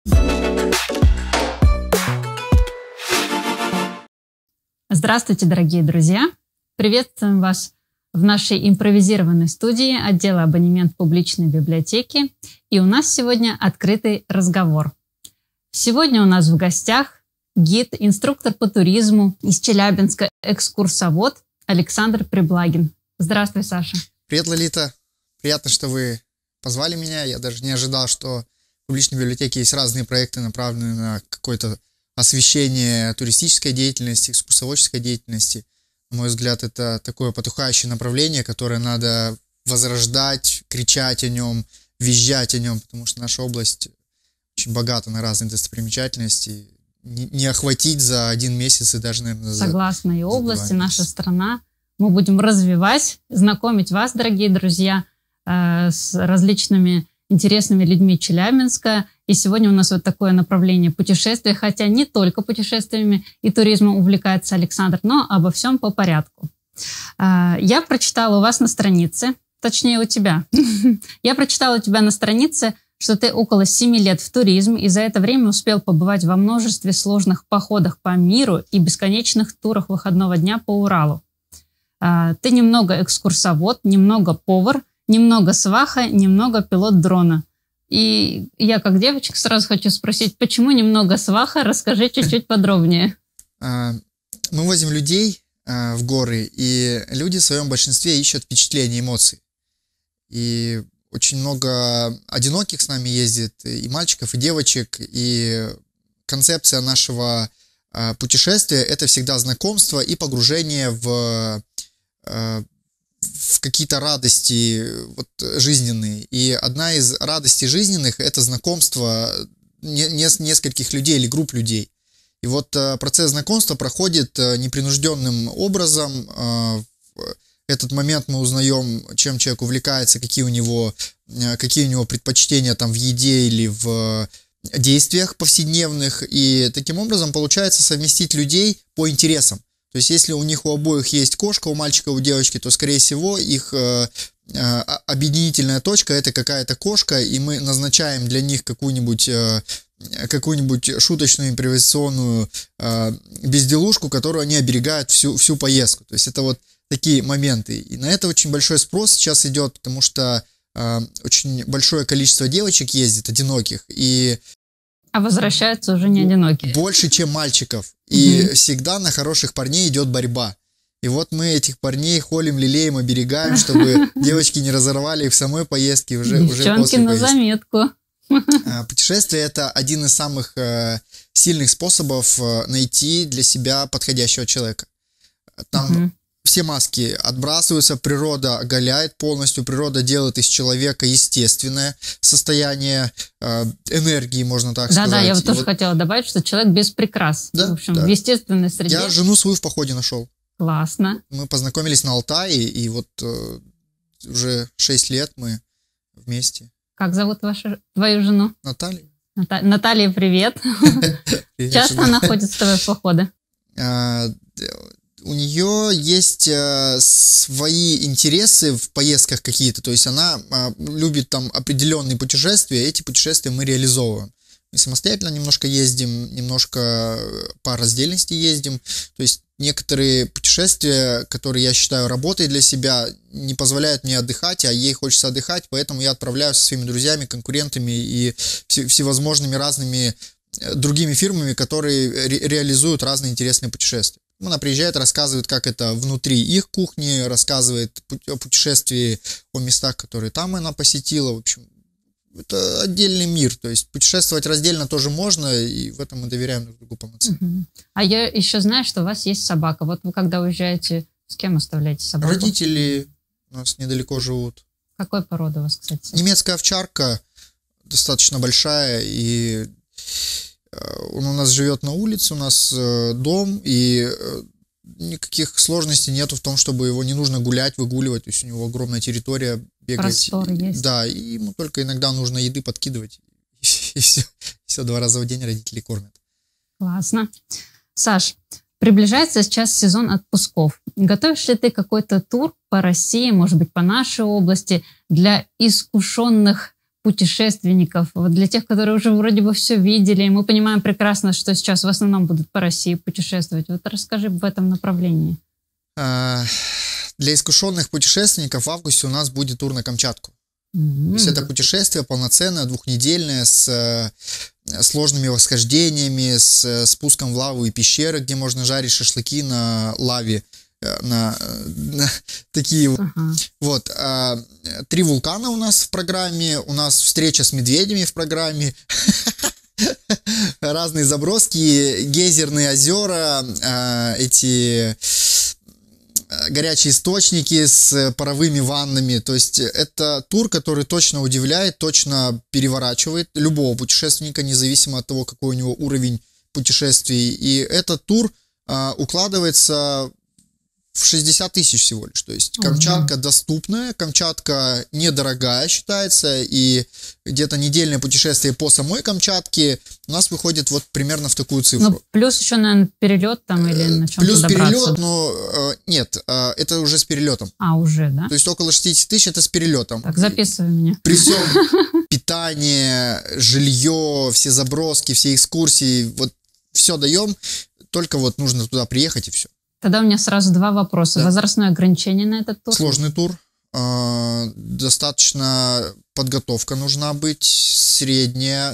Здравствуйте, дорогие друзья! Приветствуем вас в нашей импровизированной студии отдела абонемент публичной библиотеки. И у нас сегодня открытый разговор. Сегодня у нас в гостях гид, инструктор по туризму из Челябинска, экскурсовод Александр Приблагин. Здравствуй, Саша. Привет, Лолита. Приятно, что вы позвали меня. Я даже не ожидал, что в публичной библиотеке есть разные проекты, направленные на какое-то освещение туристической деятельности, экскурсоводческой деятельности. На мой взгляд, это такое потухающее направление, которое надо возрождать, кричать о нем, визжать о нем, потому что наша область очень богата на разные достопримечательности. Не охватить за один месяц и даже, наверное, Согласна, и область, и наша страна. Мы будем развивать, знакомить вас, дорогие друзья, с различными интересными людьми Челябинска. И сегодня у нас вот такое направление путешествия, хотя не только путешествиями и туризмом увлекается Александр, но обо всем по порядку. Я прочитала у вас на странице, точнее у тебя, я прочитала у тебя на странице, что ты около 7 лет в туризме и за это время успел побывать во множестве сложных походах по миру и бесконечных турах выходного дня по Уралу. Ты немного экскурсовод, немного повар, немного сваха, немного пилот дрона. И я, как девочка, сразу хочу спросить, почему немного сваха? Расскажи чуть-чуть подробнее. Мы возим людей в горы, и люди в своем большинстве ищут впечатления, эмоций. И очень много одиноких с нами ездит, и мальчиков, и девочек. И концепция нашего путешествия – это всегда знакомство и погружение в какие-то радости жизненные. И одна из радостей жизненных – это знакомство нескольких людей или групп людей. И вот процесс знакомства проходит непринужденным образом. В этот момент мы узнаем, чем человек увлекается, какие у него предпочтения там в еде или в действиях повседневных. И таким образом получается совместить людей по интересам. То есть, если у них у обоих есть кошка, у мальчика, у девочки, то, скорее всего, их объединительная точка – это какая-то кошка, и мы назначаем для них какую-нибудь шуточную импровизационную безделушку, которую они оберегают всю поездку. То есть, это вот такие моменты. И на это очень большой спрос сейчас идет, потому что очень большое количество девочек ездит, одиноких, А возвращаются уже не одинокие. Больше, чем мальчиков. И всегда на хороших парней идет борьба. И вот мы этих парней холим, лелеем, оберегаем, чтобы девочки не разорвали их в самой поездке, уже после поездки. Девчонки на заметку. Путешествие – это один из самых сильных способов найти для себя подходящего человека. Там все маски отбрасываются, природа оголяет полностью, природа делает из человека естественное состояние энергии, можно так сказать. Да, я вот тоже хотела добавить, что человек без прикрас. Да, в общем, в естественной среде. Я жену свою в походе нашел. Классно. Мы познакомились на Алтае, и вот уже 6 лет мы вместе. Как зовут твою жену? Наталья. Наталья, привет. Часто она ходит с тобой в походы? У нее есть свои интересы в поездках какие-то, то есть она любит там определенные путешествия, эти путешествия мы реализовываем. Мы самостоятельно немножко ездим, немножко по раздельности ездим, то есть некоторые путешествия, которые я считаю работой для себя, не позволяют мне отдыхать, а ей хочется отдыхать, поэтому я отправляюсь со своими друзьями, конкурентами и всевозможными разными другими фирмами, которые реализуют разные интересные путешествия. Она приезжает, рассказывает, как это внутри их кухни, рассказывает о путешествии, о местах, которые там она посетила. В общем, это отдельный мир. То есть путешествовать раздельно тоже можно, и в этом мы доверяем друг другу полноценно. А я еще знаю, что у вас есть собака. Вот вы когда уезжаете, с кем оставляете собаку? Родители у нас недалеко живут. Какой породы у вас, кстати? Немецкая овчарка, достаточно большая, и он у нас живет на улице, у нас дом, и никаких сложностей нету в том, чтобы его не нужно гулять, выгуливать, то есть у него огромная территория, бегать. Простор есть. Да, и ему только иногда нужно еды подкидывать, и все 2 раза в день родители кормят. Классно. Саш, приближается сейчас сезон отпусков. Готовишь ли ты какой-то тур по России, может быть, по нашей области, для искушенных путешественников, вот для тех, которые уже вроде бы все видели, и мы понимаем прекрасно, что сейчас в основном будут по России путешествовать. Вот расскажи в этом направлении. Для искушенных путешественников в августе у нас будет тур на Камчатку. То есть это путешествие полноценное, двухнедельное, с сложными восхождениями, с спуском в лаву и пещеры, где можно жарить шашлыки на лаве, на такие вот. 3 вулкана у нас в программе, у нас встреча с медведями в программе, разные заброски, гейзерные озера, эти горячие источники с паровыми ваннами. То есть это тур, который точно удивляет, точно переворачивает любого путешественника, независимо от того, какой у него уровень путешествий. И этот тур укладывается в 60 тысяч всего лишь. То есть Камчатка доступная, Камчатка недорогая считается, и где-то недельное путешествие по самой Камчатке у нас выходит вот примерно в такую цифру. Ну, плюс еще, наверное, перелет там или на чем-то плюс добраться. Перелет, но нет, это уже с перелетом. Уже, да? То есть около 60 тысяч это с перелетом. Так, записывай меня. При всем питание, жилье, все заброски, все экскурсии, вот все даем, только вот нужно туда приехать и все. Тогда у меня сразу 2 вопроса. Да. Возрастное ограничение на этот тур? Сложный тур. Достаточно подготовка нужна быть. Средняя.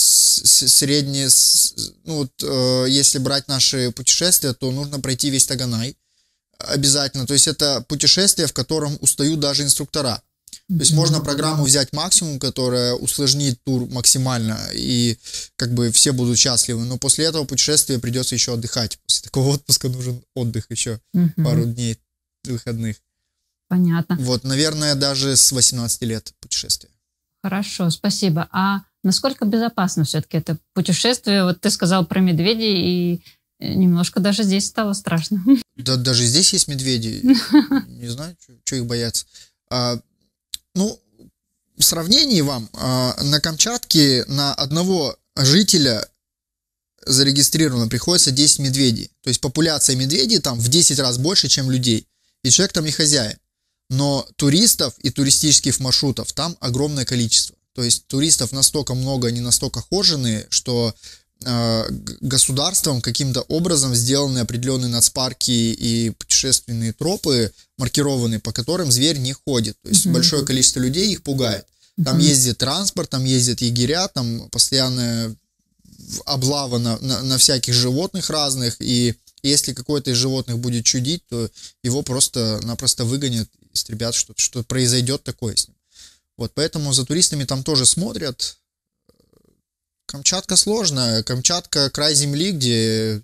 Ну, вот, если брать наши путешествия, то нужно пройти весь Таганай. Обязательно. То есть это путешествие, в котором устают даже инструктора. То есть можно программу взять максимум, которая усложнит тур максимально, и как бы все будут счастливы. Но после этого путешествия придется еще отдыхать. После такого отпуска нужен отдых еще, пару дней выходных. Понятно. Вот, наверное, даже с 18 лет путешествие. Хорошо, спасибо. А насколько безопасно все-таки это путешествие? Вот ты сказал про медведей, и немножко даже здесь стало страшно. Да, даже здесь есть медведи. Не знаю, что их бояться. Ну, в сравнении вам, на Камчатке на одного жителя зарегистрировано приходится 10 медведей. То есть популяция медведей там в 10 раз больше, чем людей. И человек там не хозяин. Но туристов и туристических маршрутов там огромное количество. То есть туристов настолько много, они настолько хоженые, что государством каким-то образом сделаны определенные нацпарки и путешественные тропы, маркированные, по которым зверь не ходит. То есть большое количество людей их пугает. Там ездит транспорт, там ездят егеря, там постоянная облава на всяких животных разных, и если какой-то из животных будет чудить, то его просто-напросто выгонят, истребят, что произойдет такое с ним. Вот, поэтому за туристами там тоже смотрят. Камчатка сложная. Камчатка — край земли, где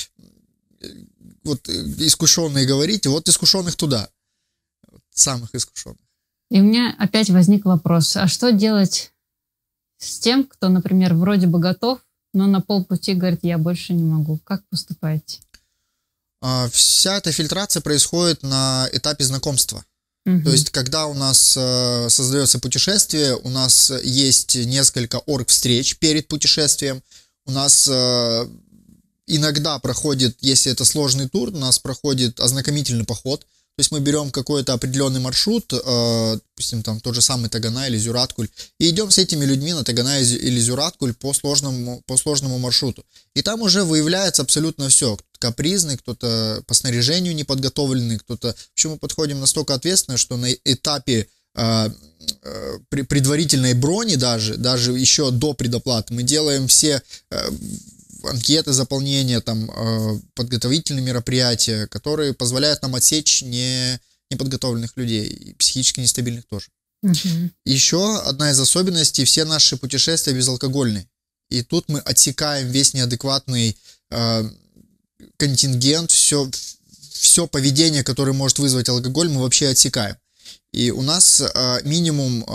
вот искушенные говорите, вот искушенных туда. Самых искушенных. И у меня опять возник вопрос. А что делать с тем, кто, например, вроде бы готов, но на полпути говорит, я больше не могу? Как поступаете? Вся эта фильтрация происходит на этапе знакомства. То есть, когда у нас создается путешествие, у нас есть несколько орг-встреч перед путешествием. У нас иногда проходит, если это сложный тур, у нас проходит ознакомительный поход. То есть мы берем какой-то определенный маршрут, допустим, там тот же самый Таганай или Зюраткуль, и идем с этими людьми на Таганай или Зюраткуль по сложному маршруту. И там уже выявляется абсолютно все. Кто-то капризный, кто-то по снаряжению неподготовленный, кто-то... В общем, мы подходим настолько ответственно, что на этапе предварительной брони даже еще до предоплаты мы делаем все анкеты заполнения, там, подготовительные мероприятия, которые позволяют нам отсечь неподготовленных людей, и психически нестабильных тоже. Еще одна из особенностей: все наши путешествия безалкогольные. И тут мы отсекаем весь неадекватный контингент, все поведение, которое может вызвать алкоголь, мы вообще отсекаем. И у нас минимум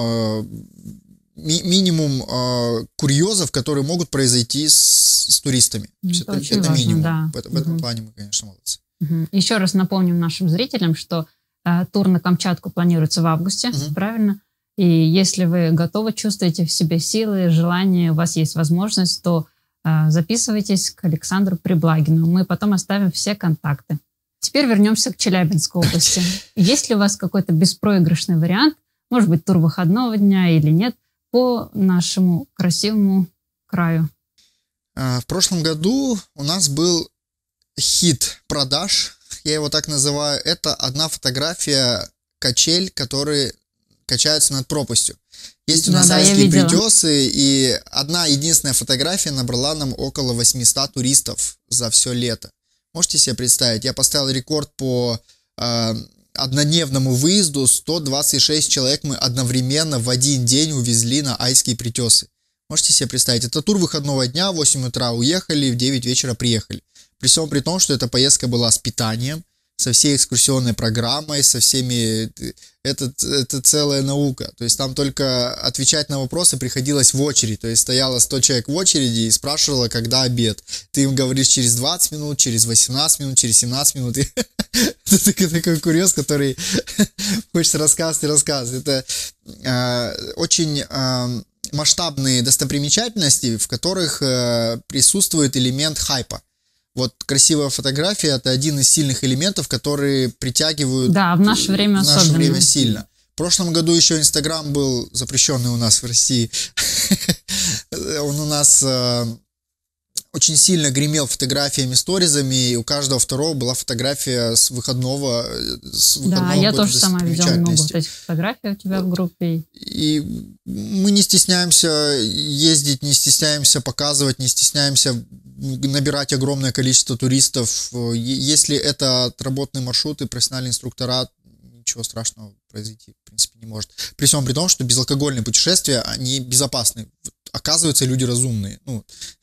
курьезов, которые могут произойти с туристами. Это важно, минимум. Да. В этом плане мы, конечно, молодцы. Еще раз напомним нашим зрителям, что тур на Камчатку планируется в августе, правильно? И если вы готовы, чувствуете в себе силы, желание, у вас есть возможность, то записывайтесь к Александру Приблагину. Мы потом оставим все контакты. Теперь вернемся к Челябинской области. Есть ли у вас какой-то беспроигрышный вариант, может быть, тур выходного дня или нет, по нашему красивому краю? В прошлом году у нас был хит продаж, я его так называю. Это одна фотография качель, которые качаются над пропастью. Есть у нас Айские Притесы, и одна единственная фотография набрала нам около 800 туристов за все лето. Можете себе представить, я поставил рекорд по однодневному выезду, 126 человек мы одновременно в один день увезли на Айские Притесы. Можете себе представить, это тур выходного дня, в 8 утра уехали, в 9 вечера приехали. При всем при том, что эта поездка была с питанием, со всей экскурсионной программой, со всеми... Это целая наука. То есть там только отвечать на вопросы приходилось в очередь. То есть стояло 100 человек в очереди и спрашивало, когда обед. Ты им говоришь через 20 минут, через 18 минут, через 17 минут. Это такой курьез, который хочется рассказывать и рассказывать. Это очень масштабные достопримечательности, в которых присутствует элемент хайпа. Вот красивая фотография – это один из сильных элементов, которые притягивают... Да, в наше время особенно. В наше время сильно. В прошлом году еще Инстаграм был запрещенный у нас в России. Он у нас очень сильно гремел фотографиями, сторизами, и у каждого второго была фотография с выходного. Да, я тоже сама видела много вот этих фотографий у тебя в группе. И мы не стесняемся ездить, не стесняемся показывать, не стесняемся набирать огромное количество туристов. Если это отработанные маршруты, профессиональные инструктора, ничего страшного произойти, в принципе, не может. При всем при том, что безалкогольные путешествия, они безопасны. Оказывается, люди разумные. Ну,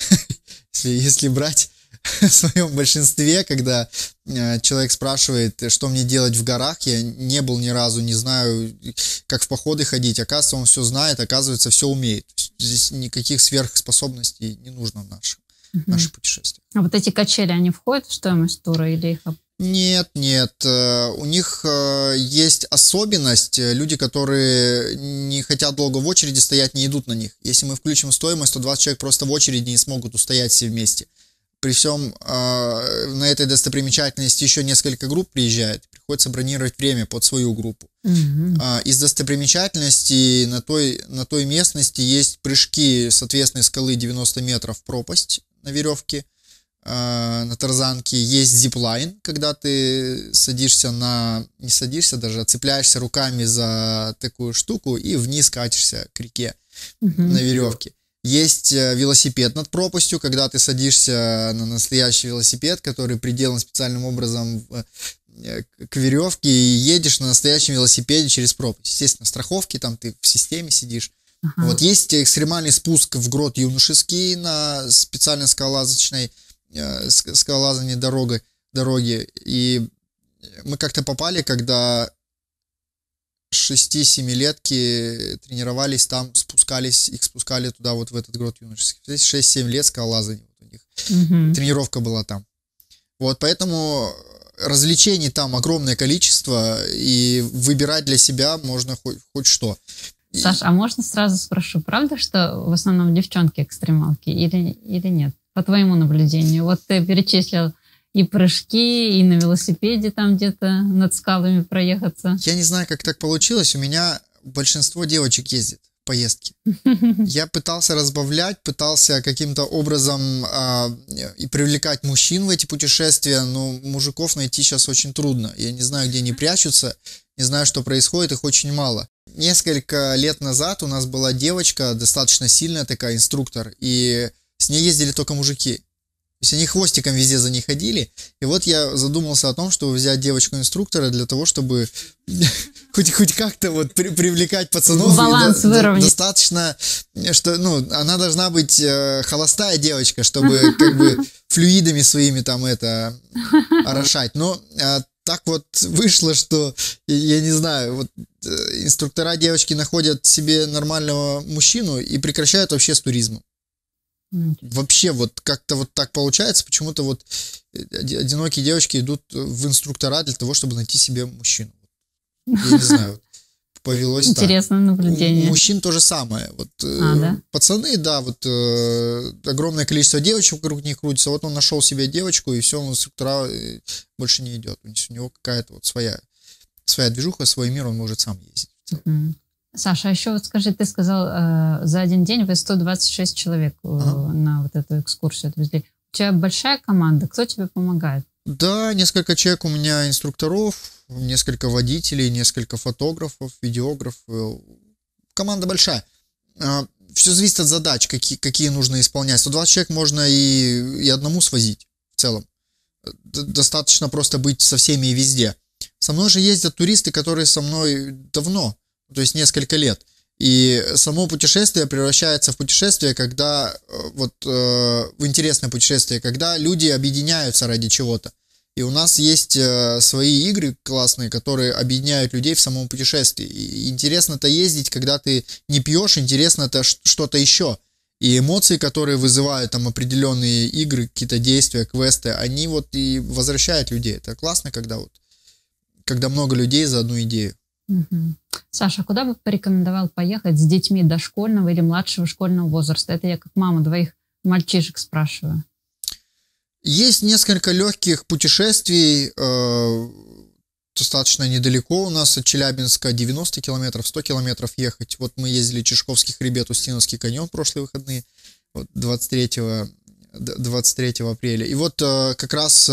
если брать в своем большинстве, когда человек спрашивает, что мне делать в горах, я не был ни разу, не знаю, как в походы ходить. Оказывается, он все знает, оказывается, все умеет. Здесь никаких сверхспособностей не нужно в наши путешествия. А вот эти качели, они входят в стоимость тура или их... Нет. У них есть особенность. Люди, которые не хотят долго в очереди стоять, не идут на них. Если мы включим стоимость, то 20 человек просто в очереди не смогут устоять все вместе. При всем на этой достопримечательности еще несколько групп приезжает. Приходится бронировать время под свою группу. Из достопримечательностей на той местности есть прыжки с отвесной скалы 90 метров в пропасть на веревке. На тарзанке есть зиплайн, когда ты садишься не садишься даже, а цепляешься руками за такую штуку и вниз катишься к реке на веревке. Есть велосипед над пропастью, когда ты садишься на настоящий велосипед, который приделан специальным образом к веревке, и едешь на настоящем велосипеде через пропасть. Естественно, страховки, там ты в системе сидишь. Вот есть экстремальный спуск в грот Юношеский на специальной скалолазание дороги. И мы как-то попали, когда 6-7-летки тренировались там, их спускали туда, вот в этот грот Юношеский. 6-7 лет скалолазание у них. Тренировка была там. Вот, поэтому развлечений там огромное количество, и выбирать для себя можно хоть что. Саш, а можно сразу спрошу, правда, что в основном девчонки экстремалки или нет? По твоему наблюдению. Вот ты перечислил и прыжки, и на велосипеде там где-то над скалами проехаться. Я не знаю, как так получилось. У меня большинство девочек ездит в поездки. Я пытался разбавлять, пытался каким-то образом и привлекать мужчин в эти путешествия, но мужиков найти сейчас очень трудно. Я не знаю, где они прячутся, не знаю, что происходит, их очень мало. Несколько лет назад у нас была девочка, достаточно сильная такая, инструктор, и с ней ездили только мужики. То есть они хвостиком везде за ней ходили. И вот я задумался о том, чтобы взять девочку-инструктора для того, чтобы хоть как-то вот привлекать пацанов. Баланс выровнять. Достаточно, что, она должна быть холостая девочка, чтобы как бы флюидами своими там орошать. Но так вот вышло, что, я не знаю, вот инструктора девочки находят себе нормального мужчину и прекращают вообще с туризмом. Вообще вот как-то вот так получается, почему-то вот одинокие девочки идут в инструктора для того, чтобы найти себе мужчину. Я не знаю, повелось так. Интересное наблюдение. У мужчин то же самое. Вот, да? Пацаны, да, вот огромное количество девочек вокруг них крутится. Вот он нашел себе девочку, и все, он в инструктора больше не идет. У него какая-то вот своя движуха, свой мир, он может сам ездить. Саша, а еще вот скажи, ты сказал, за один день вы 126 человек на вот эту экскурсию отвезли. У тебя большая команда, кто тебе помогает? Да, несколько человек у меня инструкторов, несколько водителей, несколько фотографов, видеографов. Команда большая. Все зависит от задач, какие нужно исполнять. 120 человек можно и одному свозить в целом. Достаточно просто быть со всеми и везде. Со мной же ездят туристы, которые со мной давно, то есть несколько лет. И само путешествие превращается в путешествие, когда в интересное путешествие, когда люди объединяются ради чего-то. И у нас есть свои игры классные, которые объединяют людей в самом путешествии. И интересно-то ездить, когда ты не пьешь, интересно-то что-то еще. И эмоции, которые вызывают там определенные игры, какие-то действия, квесты, они вот и возвращают людей. Это классно, когда много людей за одну идею. Угу. Саша, куда бы порекомендовал поехать с детьми дошкольного или младшего школьного возраста? Это я как мама двоих мальчишек спрашиваю. Есть несколько легких путешествий, достаточно недалеко у нас от Челябинска, 90 километров, 100 километров ехать. Вот мы ездили Чешковский хребет, Устиновский каньон в прошлые выходные, вот 23 апреля. И вот как раз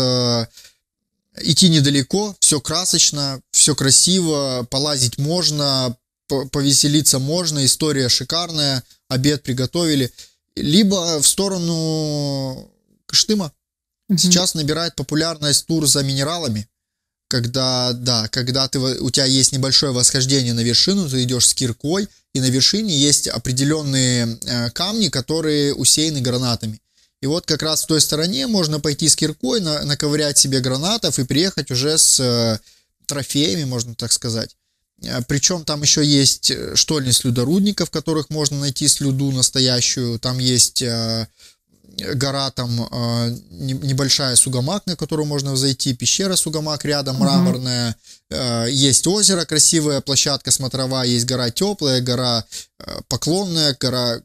идти недалеко, все красочно, все красиво, полазить можно, повеселиться можно, история шикарная, обед приготовили. Либо в сторону Кыштыма. Сейчас набирает популярность тур за минералами, когда у тебя есть небольшое восхождение на вершину, ты идешь с киркой, и на вершине есть определенные камни, которые усеяны гранатами. И вот как раз в той стороне можно пойти с киркой, наковырять себе гранатов и приехать уже с трофеями, можно так сказать. Причем там еще есть штольни слюдорудников, в которых можно найти слюду настоящую, там есть гора там небольшая Сугамак, на которую можно взойти, пещера Сугамак рядом, мраморная, есть озеро, красивая площадка смотровая, есть гора Теплая, гора Поклонная, гора...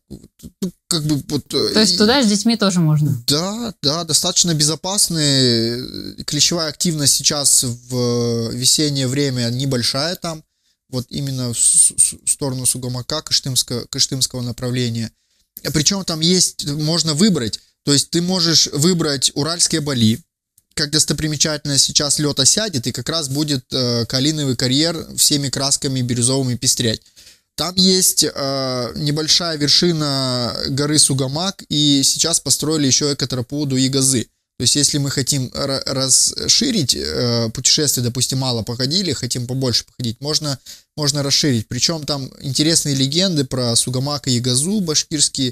То есть туда с детьми тоже можно? Да, достаточно безопасные. Клещевая активность сейчас в весеннее время небольшая там, вот именно в сторону Сугамака, Кыштымского направления. Причем там можно выбрать, то есть ты можешь выбрать Уральские Бали, как достопримечательность, сейчас лед осядет, и как раз будет калиновый карьер всеми красками бирюзовыми пестрять. Там есть небольшая вершина горы Сугамак, и сейчас построили еще экотропу до Ягозы. То есть, если мы хотим расширить путешествие, допустим, мало походили, хотим побольше походить, можно расширить. Причем там интересные легенды про Сугамак и Ягозу, башкирские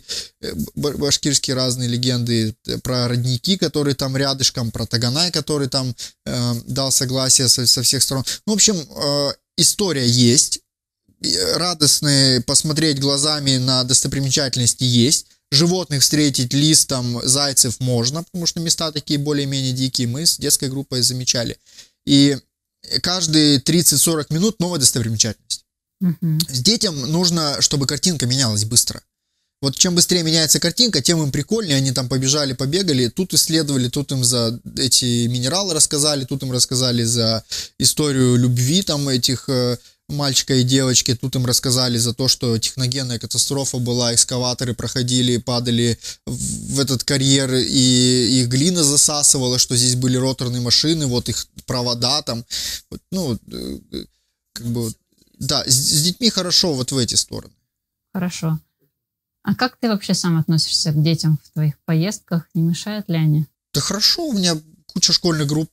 разные легенды, про родники, которые там рядышком, про Таганай, который там дал согласие со всех сторон. Ну, в общем, история есть, радостные посмотреть глазами на достопримечательности есть. Животных встретить, лис, там, зайцев можно, потому что места такие более-менее дикие, мы с детской группой замечали. И каждые 30-40 минут новая достопримечательность. С детям нужно, чтобы картинка менялась быстро. Вот чем быстрее меняется картинка, тем им прикольнее, они там побежали, побегали, тут исследовали, тут им за эти минералы рассказали, тут им рассказали за историю любви там этих мальчика и девочки, тут им рассказали за то, что техногенная катастрофа была, экскаваторы проходили, падали в этот карьер, и их глина засасывала, что здесь были роторные машины, вот их провода там, ну, как бы, да, с детьми хорошо вот в эти стороны. Хорошо. А как ты вообще сам относишься к детям в твоих поездках? Не мешают ли они? Да хорошо, у меня куча школьных групп,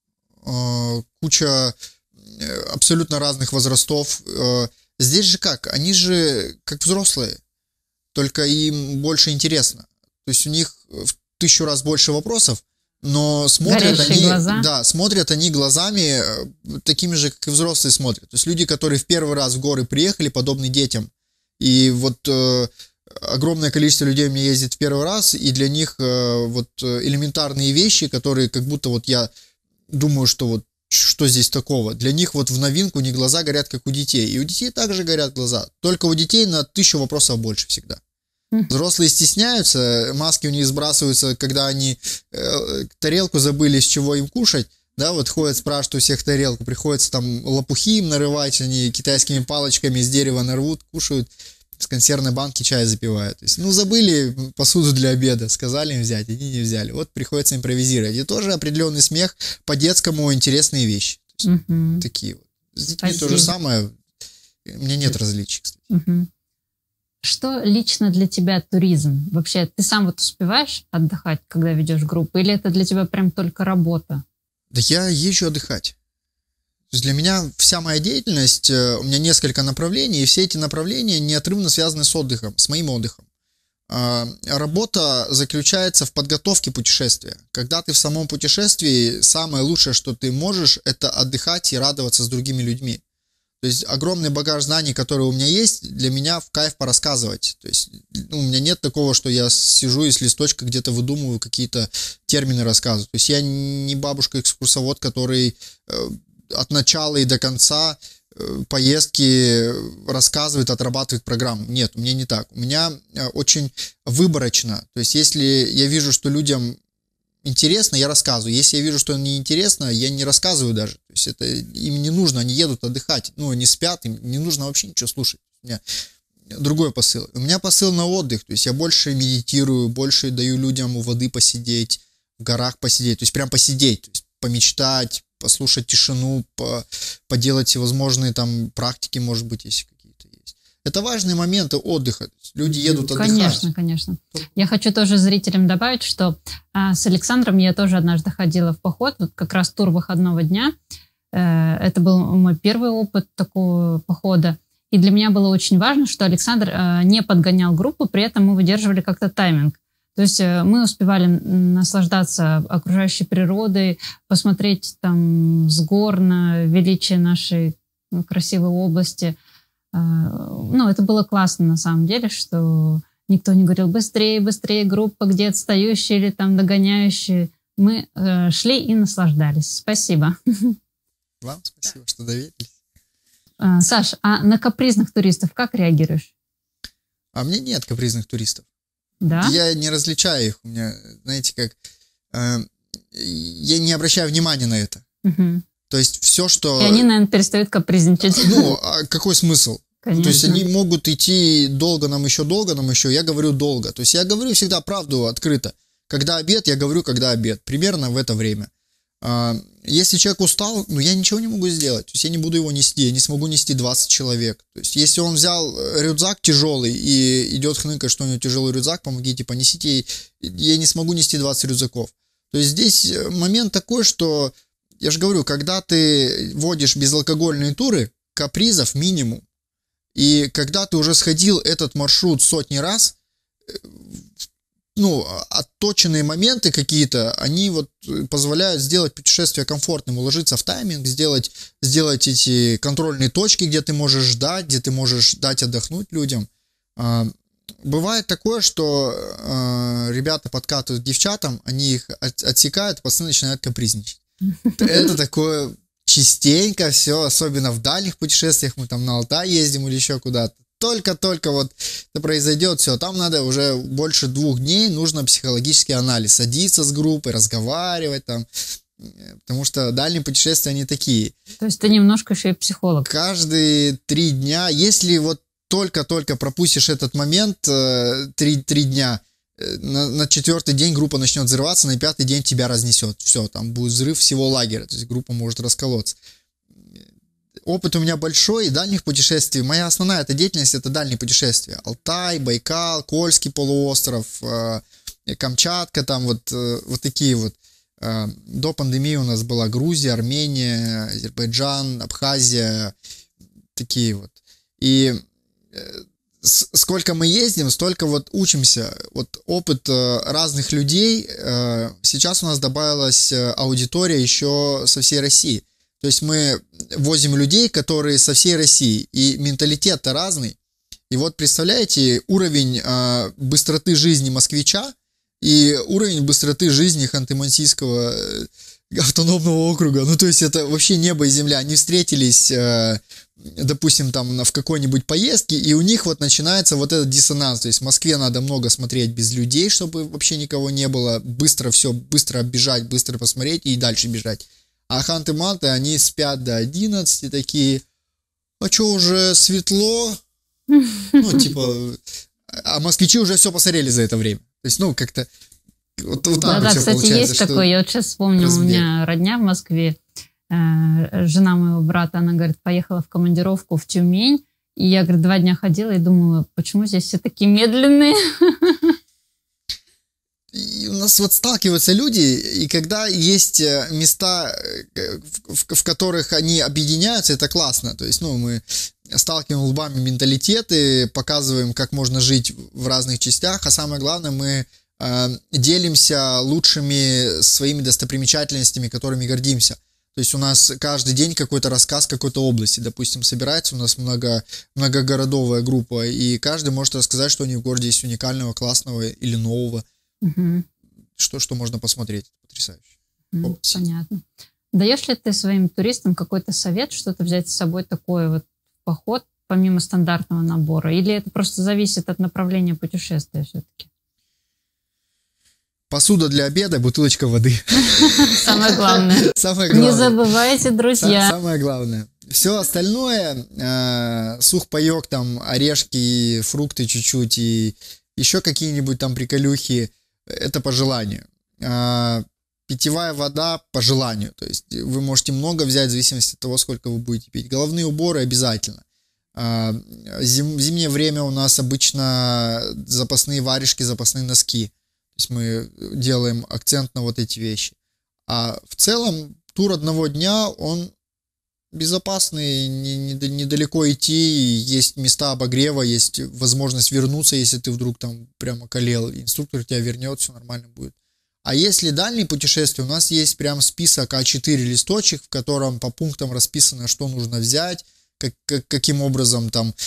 куча абсолютно разных возрастов. Здесь же как? Они же как взрослые, только им больше интересно. То есть у них в 1000 раз больше вопросов, но смотрят они глазами такими же, как и взрослые смотрят. То есть люди, которые в первый раз в горы приехали, подобны детям. И вот огромное количество людей у меня ездит в первый раз, и для них вот элементарные вещи, которые как будто вот я думаю, что вот что здесь такого? Для них вот в новинку не глаза горят, как у детей. И у детей также горят глаза. Только у детей на 1000 вопросов больше всегда. Взрослые стесняются, маски у них сбрасываются, когда они тарелку забыли, с чего им кушать. да, вот ходят, спрашивают у всех тарелку, приходится там лопухи им нарывать, они китайскими палочками с дерева нарвут, кушают, с консервной банки чай запивают. То есть, ну, забыли посуду для обеда, сказали им взять, они не взяли. Вот приходится импровизировать. И тоже определенный смех, по-детскому интересные вещи. То есть, такие вот. С детьми то же самое. У меня нет различий, кстати. Что лично для тебя туризм? Вообще, ты сам вот успеваешь отдыхать, когда ведешь группу, или это для тебя прям только работа? Да я езжу отдыхать. То есть для меня вся моя деятельность, у меня несколько направлений, и все эти направления неотрывно связаны с отдыхом, с моим отдыхом. Работа заключается в подготовке путешествия. Когда ты в самом путешествии, самое лучшее, что ты можешь, это отдыхать и радоваться с другими людьми. То есть огромный багаж знаний, который у меня есть, для меня в кайф порассказывать. То есть у меня нет такого, что я сижу и с листочка где-то выдумываю какие-то термины, рассказываю. То есть я не бабушка-экскурсовод, который от начала и до конца поездки рассказывает, отрабатывает программу. Нет, у меня не так. У меня очень выборочно. То есть если я вижу, что людям интересно, я рассказываю. Если я вижу, что не интересно, я не рассказываю даже. То есть это им не нужно, они едут отдыхать. Ну, они спят, им не нужно вообще ничего слушать. У меня другой посыл. У меня посыл на отдых. То есть я больше медитирую, больше даю людям у воды посидеть, в горах посидеть. То есть прям посидеть, то есть помечтать, послушать тишину, поделать всевозможные там практики, может быть, если какие-то есть. Это важные моменты отдыха. Люди едут отдыхать. Конечно, конечно. Я хочу тоже зрителям добавить, что с Александром я тоже однажды ходила в поход, вот как раз тур выходного дня. Это был мой первый опыт такого похода. И для меня было очень важно, что Александр не подгонял группу, при этом мы выдерживали как-то тайминг. То есть мы успевали наслаждаться окружающей природой, посмотреть там с гор на величие нашей красивой области. Ну, это было классно на самом деле, что никто не говорил быстрее, быстрее, группа, где отстающие или там догоняющие. Мы шли и наслаждались. Спасибо. Вам спасибо, что доверились. Саш, а на капризных туристов как реагируешь? А мне нет капризных туристов. Да? Я не различаю их. У меня, знаете, как... я не обращаю внимания на это. То есть все, что... И они, наверное, перестают капризничать. Ну, а какой смысл? Конечно. То есть они могут идти долго нам еще. Я говорю долго. То есть я говорю всегда правду открыто. Когда обед, я говорю, когда обед. Примерно в это время. Если человек устал, ну, я ничего не могу сделать. То есть я не буду его нести. Я не смогу нести 20 человек. То есть если он взял рюкзак тяжелый и идет хныкать, что у него тяжелый рюкзак, помогите, понесите. Я не смогу нести 20 рюкзаков. То есть здесь момент такой, что... Я же говорю, когда ты водишь безалкогольные туры, капризов минимум. И когда ты уже сходил этот маршрут сотни раз, ну, отточенные моменты какие-то, они вот позволяют сделать путешествие комфортным, уложиться в тайминг, сделать эти контрольные точки, где ты можешь ждать, где ты можешь дать отдохнуть людям. Бывает такое, что ребята подкатывают девчатам, они их отсекают, пацаны начинают капризничать. Это такое частенько все, особенно в дальних путешествиях, мы там на Алтай ездим или еще куда-то. Только вот это произойдет, все, там надо уже больше 2 дней, нужно психологический анализ, садиться с группой, разговаривать там, потому что дальние путешествия, они такие. То есть ты немножко еще и психолог. Каждые 3 дня, если вот только пропустишь этот момент, 3 дня, на 4-й день группа начнет взрываться, на 5-й день тебя разнесет. Все, там будет взрыв всего лагеря, то есть группа может расколоться. Опыт у меня большой, дальних путешествий. Моя основная эта деятельность — это дальние путешествия. Алтай, Байкал, Кольский полуостров, Камчатка, там вот такие вот. До пандемии у нас была Грузия, Армения, Азербайджан, Абхазия, такие вот. И сколько мы ездим, столько вот учимся. Вот опыт разных людей. Сейчас у нас добавилась аудитория еще со всей России. То есть мы возим людей, которые со всей России, и менталитет-то разный. И вот представляете, уровень быстроты жизни москвича и уровень быстроты жизни Ханты-Мансийского автономного округа. Ну, то есть это вообще небо и земля. Они встретились, допустим, там в какой-нибудь поездке, и у них вот начинается вот этот диссонанс. То есть в Москве надо много смотреть без людей, чтобы вообще никого не было. Быстро все, быстро оббежать, быстро посмотреть и дальше бежать. А ханты-манты, они спят до 11, такие, а что, уже светло? Ну, типа, а москвичи уже все посмотрели за это время. То есть, ну, как-то вот так да, вот все кстати, получается. есть такое. Я вот сейчас вспомнила, у меня родня в Москве, жена моего брата, она, говорит, поехала в командировку в Тюмень, и я, говорит, 2 дня ходила и думала, почему здесь все такие медленные? И у нас вот сталкиваются люди, и когда есть места, в которых они объединяются, это классно. То есть, ну, мы сталкиваем лбами менталитеты, показываем, как можно жить в разных частях, а самое главное, мы делимся лучшими своими достопримечательностями, которыми гордимся. То есть у нас каждый день какой-то рассказ какой-то области. Допустим, собирается у нас многогородовая группа, и каждый может рассказать, что у них в городе есть уникального, классного или нового. Угу. Что можно посмотреть. Потрясающе. Понятно. Даешь ли ты своим туристам какой-то совет, что-то взять с собой такое вот в поход, помимо стандартного набора? Или это просто зависит от направления путешествия все-таки? Посуда для обеда, бутылочка воды. Самое главное. Не забывайте, друзья. Самое главное. Все остальное, сухпайок, там, орешки, фрукты чуть-чуть и еще какие-нибудь там приколюхи, это по желанию. Питьевая вода по желанию. То есть вы можете много взять в зависимости от того, сколько вы будете пить. Головные уборы обязательно. Зимнее время у нас обычно запасные варежки, запасные носки. То есть мы делаем акцент на вот эти вещи. А в целом тур одного дня, он безопасный, недалеко идти, есть места обогрева, есть возможность вернуться, если ты вдруг там прямо околел, инструктор тебя вернет, все нормально будет. А если дальние путешествия, у нас есть прям список А4 листочек, в котором по пунктам расписано, что нужно взять, каким образом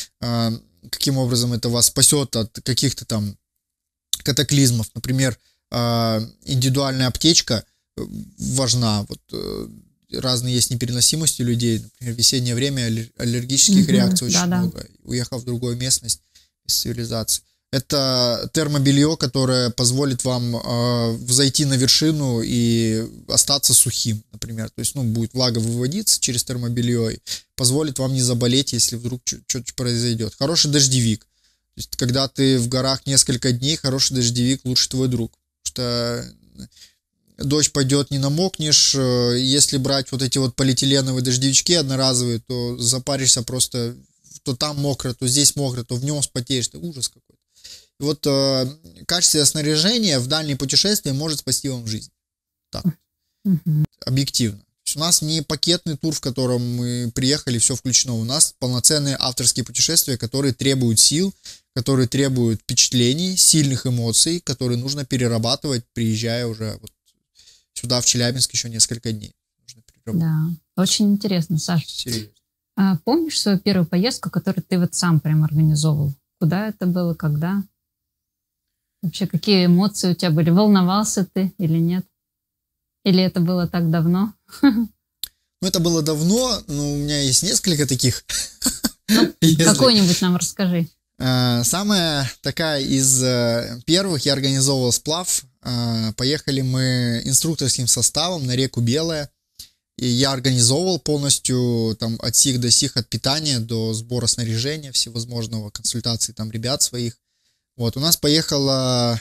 это вас спасет от каких-то там катаклизмов. Например, индивидуальная аптечка важна. Вот разные есть непереносимости у людей. Например, в весеннее время аллергических реакций очень много. Уехав в другую местность из цивилизации. Это термобелье, которое позволит вам взойти на вершину и остаться сухим, например. То есть, будет влага выводиться через термобелье и позволит вам не заболеть, если вдруг что-то произойдет. Хороший дождевик. То есть, когда ты в горах несколько дней, хороший дождевик лучше твой друг. Потому что дождь пойдет, не намокнешь. Если брать вот эти вот полиэтиленовые дождевички одноразовые, то запаришься просто. То там мокро, то здесь мокро, то в нем спотеешь. Это ужас какой-то. И вот качественное снаряжение в дальние путешествия может спасти вам жизнь. Так. Объективно. У нас не пакетный тур, в котором мы приехали, все включено. У нас полноценные авторские путешествия, которые требуют сил, которые требуют впечатлений, сильных эмоций, которые нужно перерабатывать, приезжая уже вот сюда, в Челябинск, еще несколько дней. Да, очень интересно, Саша. Серьезно. А помнишь свою первую поездку, которую ты вот сам прям организовывал? Куда это было, когда? Вообще, какие эмоции у тебя были? Волновался ты или нет? Или это было так давно? Это было давно, но у меня есть несколько таких. Какой-нибудь нам расскажи. Самая такая из первых, я организовывал сплав. Поехали мы инструкторским составом на реку Белая. И я организовывал полностью там от сих до сих, от питания до сбора снаряжения всевозможного, консультаций там ребят своих. Вот, у нас поехало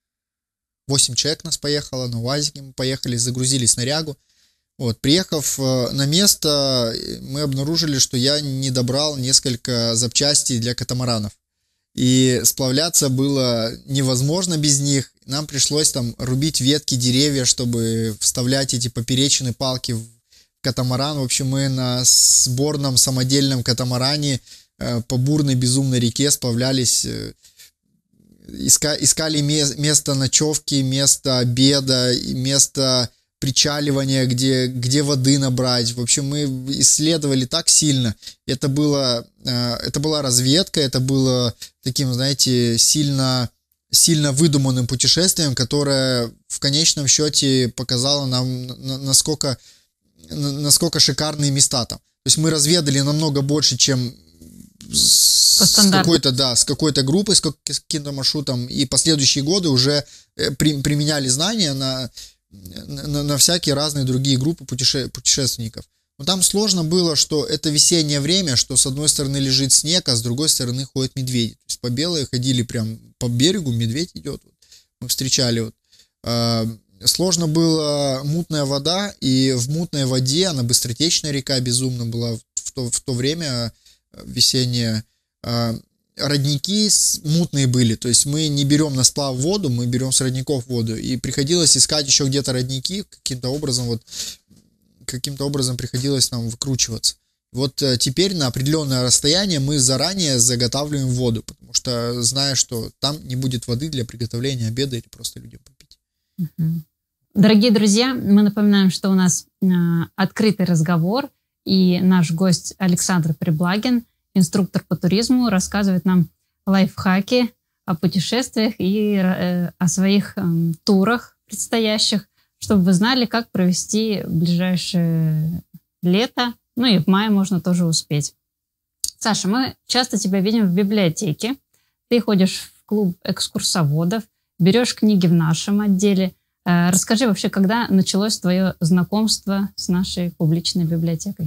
8 человек на УАЗике мы поехали, загрузили снарягу. Вот, приехав на место, мы обнаружили, что я не добрал несколько запчастей для катамаранов. И сплавляться было невозможно без них. Нам пришлось там рубить ветки, деревья, чтобы вставлять эти поперечины, палки в катамаран. В общем, мы на сборном самодельном катамаране по бурной безумной реке сплавлялись, искали место ночевки, место обеда, место причаливания, где воды набрать. В общем, мы исследовали так сильно. Это была разведка, это было таким, знаете, сильно выдуманным путешествием, которое в конечном счете показало нам, насколько шикарные места там. То есть мы разведали намного больше, чем с какой-то группой, с каким-то маршрутом. И последующие годы уже применяли знания на всякие разные другие группы путешественников. Но там сложно было, что это весеннее время, что с одной стороны лежит снег, а с другой стороны ходят медведи. То есть по Белой ходили прям по берегу, медведь идет. Мы встречали. Сложно было мутная вода, и в мутной воде, она быстротечная река безумно была в то время весеннее, родники мутные были, то есть мы не берем на сплав воду, мы берем с родников воду, и приходилось искать еще где-то родники, каким-то образом приходилось нам выкручиваться. Вот теперь на определенное расстояние мы заранее заготавливаем воду, потому что зная, что там не будет воды для приготовления обеда или просто людям попить. Дорогие друзья, мы напоминаем, что у нас открытый разговор, и наш гость Александр Приблагин, инструктор по туризму, рассказывает нам лайфхаки о путешествиях и о своих турах предстоящих, чтобы вы знали, как провести ближайшее лето, ну и в мае можно тоже успеть. Саша, мы часто тебя видим в библиотеке, ты ходишь в клуб экскурсоводов, берешь книги в нашем отделе. Расскажи вообще, когда началось твое знакомство с нашей публичной библиотекой?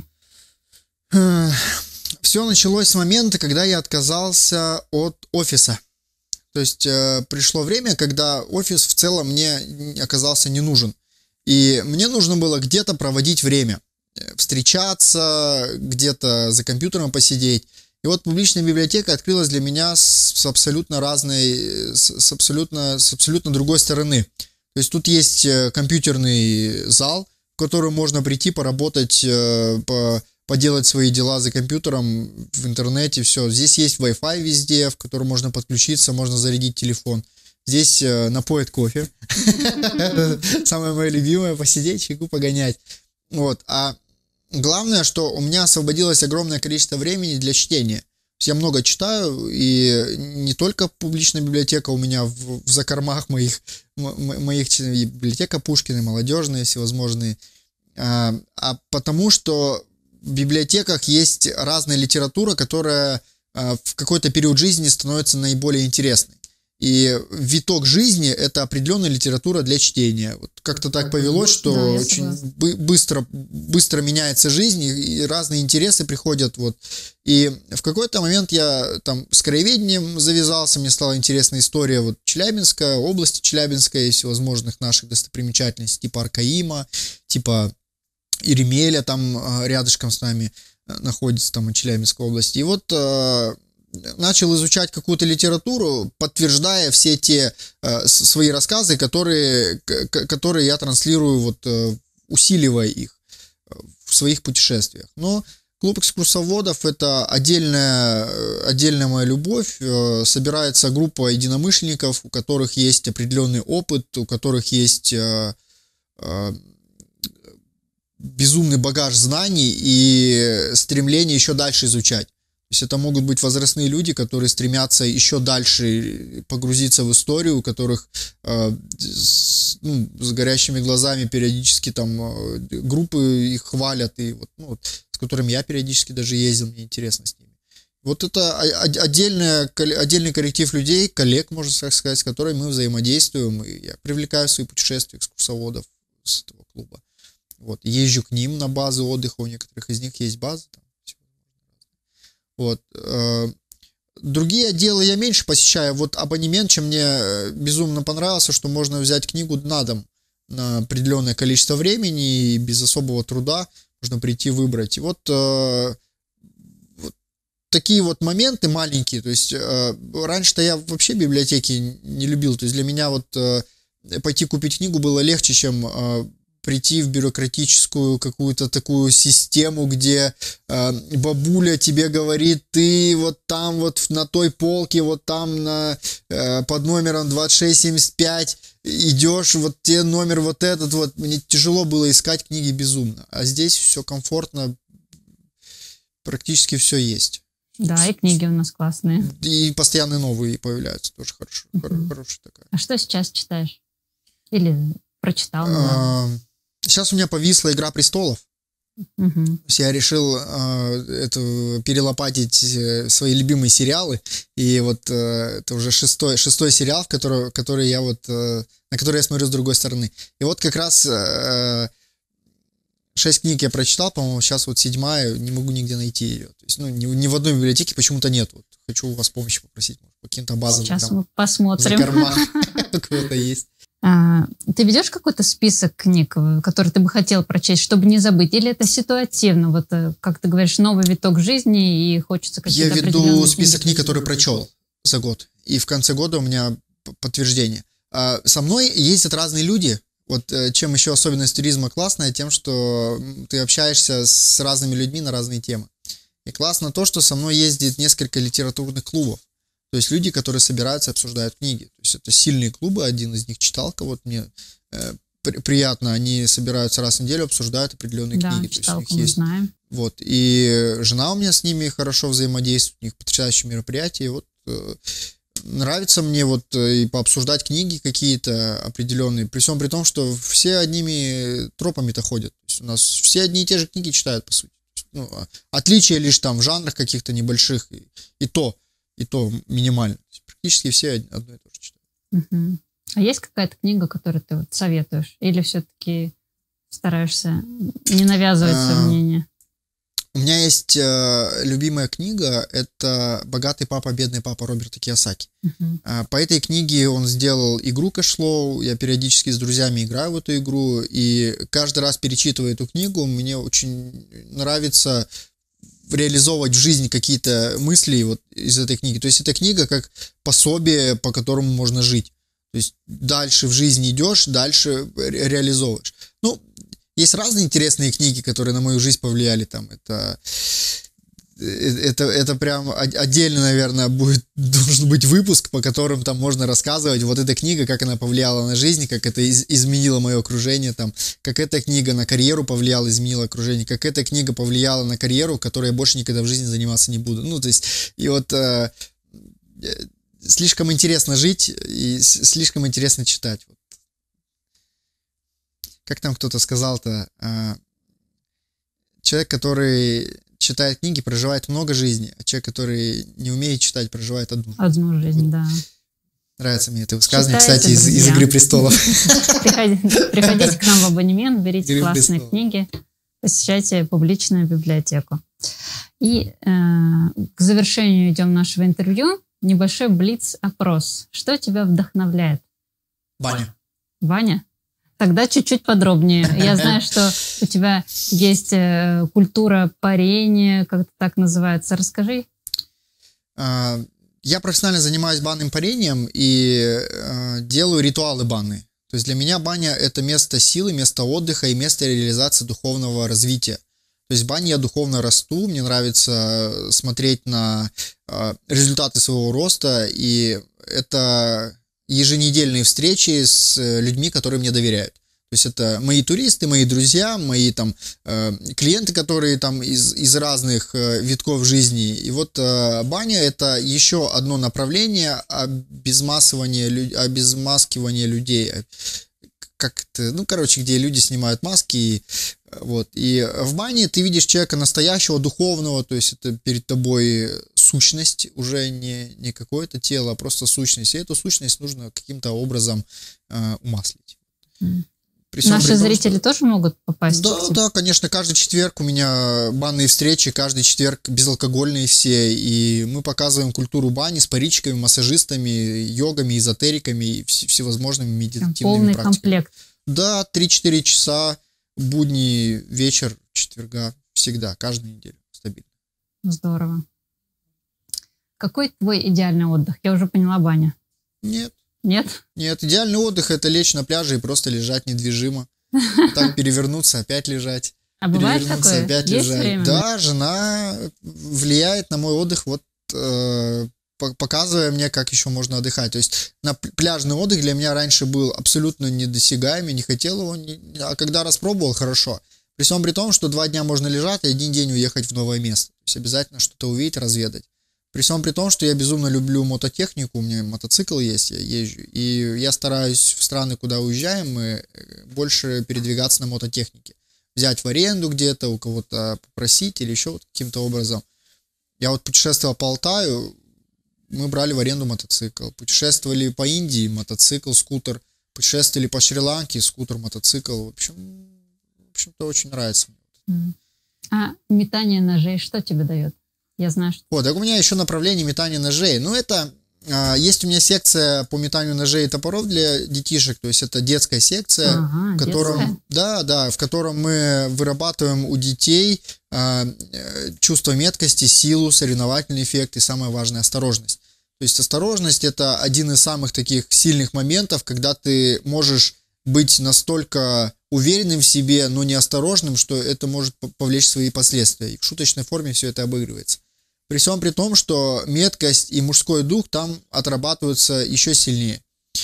Все началось с момента, когда я отказался от офиса. То есть пришло время, когда офис в целом мне оказался не нужен. И мне нужно было где-то проводить время. Встречаться, где-то за компьютером посидеть. И вот публичная библиотека открылась для меня с абсолютно разной, с абсолютно другой стороны. То есть тут есть компьютерный зал, в который можно прийти, поработать, поделать свои дела за компьютером, в интернете, все. Здесь есть Wi-Fi везде, в который можно подключиться, можно зарядить телефон. Здесь напоят кофе. Самое мое любимое, посидеть, чайку погонять. Вот. А главное, что у меня освободилось огромное количество времени для чтения. Я много читаю, и не только публичная библиотека у меня в закромах моих библиотека Пушкина, молодежные всевозможные, а потому что в библиотеках есть разная литература, которая в какой-то период жизни становится наиболее интересной. И виток жизни – это определенная литература для чтения. Вот как-то так повелось, что очень быстро меняется жизнь, и разные интересы приходят. Вот. И в какой-то момент я там с краеведением завязался, мне стала интересна история вот Челябинска, области Челябинской, всевозможных наших достопримечательностей, типа Аркаима, типа Иремеля, там рядышком с нами находится, там, в Челябинской области. И вот начал изучать какую-то литературу, подтверждая все те свои рассказы, которые я транслирую, вот, усиливая их в своих путешествиях. Но клуб экскурсоводов – это отдельная моя любовь. Собирается группа единомышленников, у которых есть определенный опыт, у которых есть безумный багаж знаний и стремление еще дальше изучать. То есть это могут быть возрастные люди, которые стремятся еще дальше погрузиться в историю, у которых с горящими глазами периодически там группы их хвалят, и вот, с которыми я периодически даже ездил, мне интересно с ними. Вот это отдельный коллектив людей, коллег, можно так сказать, с которыми мы взаимодействуем, и я привлекаю в свои путешествия экскурсоводов с этого клуба. Вот, езжу к ним на базы отдыха, у некоторых из них есть базы. Там, вот. Другие отделы я меньше посещаю. Вот абонемент, чем мне безумно понравился, что можно взять книгу на дом на определенное количество времени и без особого труда можно прийти выбрать. И вот такие вот моменты маленькие. То есть раньше-то я вообще библиотеки не любил. То есть для меня вот пойти купить книгу было легче, чем прийти в бюрократическую какую-то такую систему, где бабуля тебе говорит, ты вот там вот на той полке, вот там под номером 2675 идешь, вот тебе номер вот этот, вот. Мне тяжело было искать книги безумно. А здесь все комфортно, практически все есть. Да, и книги у нас классные. И постоянно новые появляются, тоже хорошая такая. А что сейчас читаешь? Или прочитал? Сейчас у меня повисла «Игра престолов». Мгм. То есть я решил перелопатить свои любимые сериалы, и вот это уже шестой сериал, который я на который я смотрю с другой стороны. И вот как раз 6 книг я прочитал, по-моему, сейчас вот 7-я, не могу нигде найти ее. То есть, ни в одной библиотеке почему-то нет. Вот, хочу у вас помощи попросить, может, по каким-то базовым Сейчас там мы посмотрим. закромах у кого-то есть. Ты ведешь какой-то список книг, которые ты бы хотел прочесть, чтобы не забыть? Или это ситуативно? Вот, как ты говоришь, новый виток жизни, и хочется Я какие-то веду определенные список книг, книги? которые прочел за год. И в конце года у меня подтверждение. Со мной ездят разные люди. Вот чем еще особенность туризма классная, тем, что ты общаешься с разными людьми на разные темы. И классно то, что со мной ездит несколько литературных клубов. То есть люди, которые собираются и обсуждают книги. То есть это сильные клубы, один из них читалка, вот мне приятно, они собираются раз в неделю, обсуждают определенные Да, книги. читалку То есть у них мы есть, знаем. вот, и жена у меня с ними хорошо взаимодействует, у них потрясающие мероприятия, и вот нравится мне вот и пообсуждать книги какие-то определенные, при всем при том, что все одними тропами-то ходят. То есть у нас все одни и те же книги читают, по сути. Ну, отличия лишь там в жанрах каких-то небольших, и то минимально. То есть практически все одно и то же читают. Мгм. А есть какая-то книга, которую ты вот советуешь? Или все-таки стараешься не навязывать свое мнение? У меня есть любимая книга, это «Богатый папа, бедный папа» Роберта Кийосаки. Мгм. По этой книге он сделал игру кэшфлоу, я периодически с друзьями играю в эту игру, и каждый раз, перечитывая эту книгу, мне очень нравится реализовывать в жизни какие-то мысли вот из этой книги. То есть эта книга как пособие, по которому можно жить. То есть дальше в жизни идешь, дальше реализовываешь. Ну, есть разные интересные книги, которые на мою жизнь повлияли. Там это прям отдельно, наверное, должен быть выпуск, по которым там можно рассказывать. Вот эта книга, как она повлияла на жизнь, как это изменило мое окружение, там, как эта книга на карьеру повлияла, изменила окружение, как эта книга повлияла на карьеру, которой я больше никогда в жизни заниматься не буду. Ну, то есть, и вот слишком интересно жить и слишком интересно читать. Как там кто-то сказал-то, человек, который читает книги, проживает много жизней, а человек, который не умеет читать, проживает одну. Одну жизнь, да. Нравится мне это высказывание, Читайте, кстати, из друзья. «Игры престолов». Приходите к нам в абонемент, берите «Игры классные престолов». книги, посещайте публичную библиотеку. И к завершению идем нашего интервью. Небольшой блиц-опрос. Что тебя вдохновляет? Баня. Ваня? Тогда чуть-чуть подробнее. Я знаю, что у тебя есть культура парения, как это так называется. Расскажи. Я профессионально занимаюсь банным парением и делаю ритуалы банны. То есть для меня баня – это место силы, место отдыха и место реализации духовного развития. То есть в бане я духовно расту, мне нравится смотреть на результаты своего роста, и это еженедельные встречи с людьми, которые мне доверяют. То есть это мои туристы, мои друзья, мои там клиенты, которые там из разных витков жизни. И вот баня – это еще одно направление обезмаскивания людей. Как-то, ну, короче, где люди снимают маски. Вот. И в бане ты видишь человека настоящего, духовного, то есть это перед тобой сущность, уже не какое-то тело, а просто сущность. И эту сущность нужно каким-то образом умаслить. Наши зрители тоже могут попасть? Да, конечно, каждый четверг у меня банные встречи, каждый четверг безалкогольные все, и мы показываем культуру бани с паричками, массажистами, йогами, эзотериками и всевозможными медитативными полный практиками. Комплект. Да, 3-4 часа, будний вечер, четверга, всегда, каждую неделю, стабильно. Здорово. Какой твой идеальный отдых? Я уже поняла, баня. Нет. Нет? Нет, идеальный отдых – это лечь на пляже и просто лежать недвижимо. Так перевернуться, опять лежать. А бывает Перевернуться, такое? опять Есть лежать. время? Да, жена влияет на мой отдых, вот показывая мне, как еще можно отдыхать. То есть пляжный отдых для меня раньше был абсолютно недосягаемый, не хотел его, а когда распробовал, хорошо. При всем при том, что 2 дня можно лежать, и 1 день уехать в новое место. То есть обязательно что-то увидеть, разведать. При всем при том, что я безумно люблю мототехнику, у меня мотоцикл есть, я езжу, и я стараюсь в страны, куда уезжаем, мы больше передвигаться на мототехнике. взять в аренду где-то, у кого-то попросить или еще вот каким-то образом. Я вот путешествовал по Алтаю, мы брали в аренду мотоцикл. Путешествовали по Индии, мотоцикл, скутер. Путешествовали по Шри-Ланке, скутер, мотоцикл. В общем-то, очень нравится мне. А метание ножей что тебе дает? Я знаю, что... Так у меня еще направление метания ножей. Ну, это... Есть у меня секция по метанию ножей и топоров для детишек, то есть это детская секция, в котором мы вырабатываем у детей чувство меткости, силу, соревновательный эффект и, самое важное, осторожность. То есть осторожность – это один из самых таких сильных моментов, когда ты можешь быть настолько уверенным в себе, но неосторожным, что это может повлечь свои последствия. И в шуточной форме все это обыгрывается. При всем при том, что меткость и мужской дух там отрабатываются еще сильнее.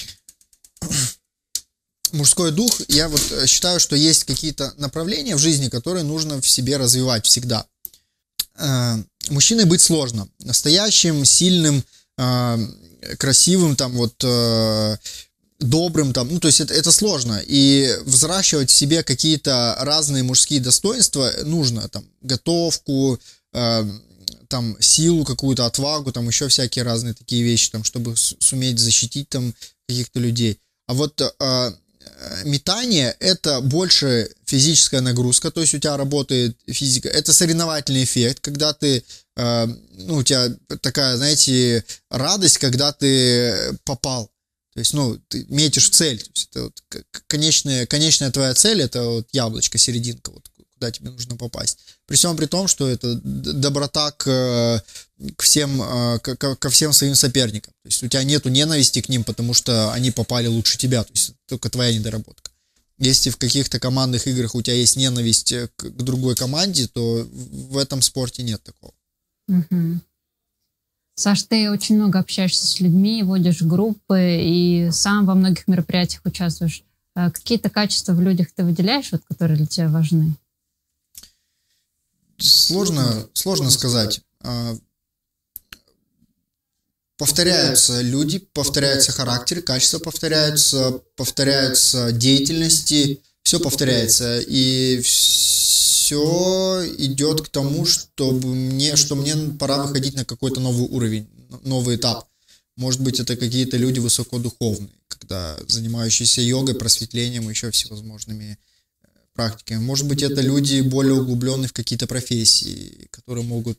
Мужской дух, я вот считаю, что есть какие-то направления в жизни, которые нужно в себе развивать всегда. Мужчиной быть сложно. Настоящим, сильным, красивым, там вот, добрым, там, ну, то есть это сложно. И взращивать в себе какие-то разные мужские достоинства нужно. Там, готовку, там, силу какую-то, отвагу, там, еще всякие разные такие вещи, там, чтобы суметь защитить там каких-то людей. А вот метание – это больше физическая нагрузка, то есть у тебя работает физика. Это соревновательный эффект, когда ты, у тебя такая, знаете, радость, когда ты попал. То есть, ты метишь в цель. То есть это вот конечная твоя цель – это вот яблочко, серединка, вот куда тебе нужно попасть. При всем при том, что это доброта ко всем своим соперникам. То есть у тебя нету ненависти к ним, потому что они попали лучше тебя. То есть это только твоя недоработка. Если в каких-то командных играх у тебя есть ненависть к другой команде, то в этом спорте нет такого. Угу. Саш, ты очень много общаешься с людьми, водишь группы и сам во многих мероприятиях участвуешь. Какие-то качества в людях ты выделяешь, вот, которые для тебя важны? Сложно сказать. Повторяются люди, повторяются характеры, качества повторяются деятельности, все повторяется. И все идет к тому, что мне пора выходить на какой-то новый уровень, новый этап. Может быть, это какие-то люди высокодуховные, когда занимающиеся йогой, просветлением, еще всевозможными практиками. Может быть, это люди более углубленные в какие-то профессии, которые могут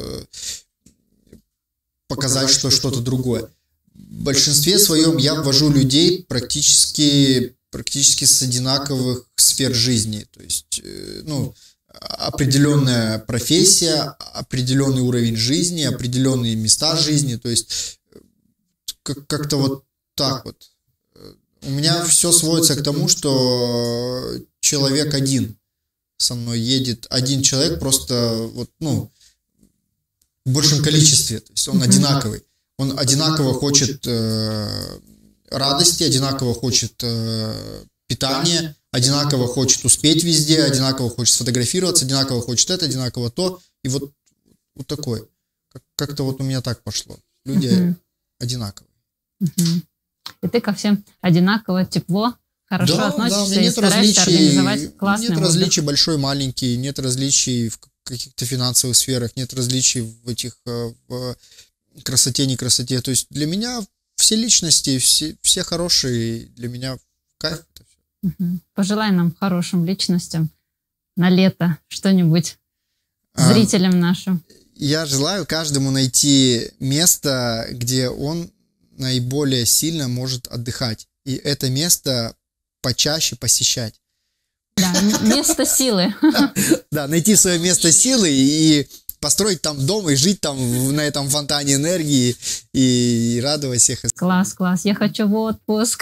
показать что-то другое. В большинстве своем я ввожу людей практически с одинаковых сфер жизни. То есть, определенная профессия, определенный уровень жизни, определенные места жизни. То есть, как-то вот так вот. У меня все сводится к тому, что человек один со мной едет, один человек просто в большем количестве, то есть он одинаковый. Он одинаково хочет радости, одинаково хочет питания, одинаково хочет успеть везде, одинаково хочет сфотографироваться, одинаково хочет это, одинаково то. И вот такой. Как-то вот у меня так пошло. Люди одинаковые. И ты ко всем одинаково, тепло, хорошо относишься и стараешься организовать классный Нет различий большой, маленький, нет различий в каких-то финансовых сферах, нет различий в красоте, не красоте. То есть для меня все личности, все хорошие, для меня кайф. Это все. Пожелай нам хорошим личностям на лето что-нибудь зрителям нашим. Я желаю каждому найти место, где он наиболее сильно может отдыхать. И это место почаще посещать. Да, место силы. Да, найти свое место силы и построить там дом, и жить там на этом фонтане энергии, и радовать всех. Класс. Я хочу в отпуск.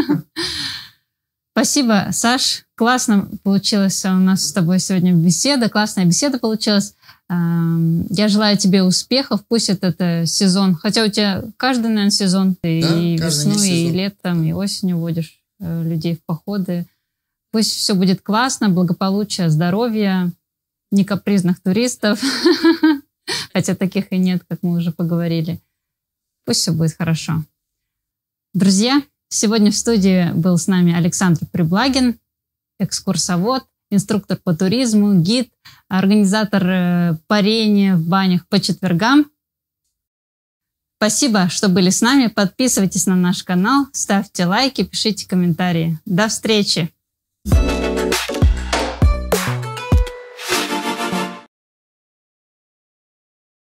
Спасибо, Саш. Классно получилась у нас с тобой сегодня беседа. Классная беседа получилась. Я желаю тебе успехов. Пусть это сезон. Хотя у тебя каждый, наверное, сезон. Ты и весной, и летом, и осенью водишь людей в походы. Пусть все будет классно, благополучие, здоровье, не капризных туристов. Хотя таких и нет, как мы уже поговорили. Пусть все будет хорошо. Друзья, сегодня в студии был с нами Александр Приблагин, экскурсовод инструктор по туризму, гид, организатор парения в банях по четвергам. Спасибо, что были с нами. Подписывайтесь на наш канал, ставьте лайки, пишите комментарии. До встречи!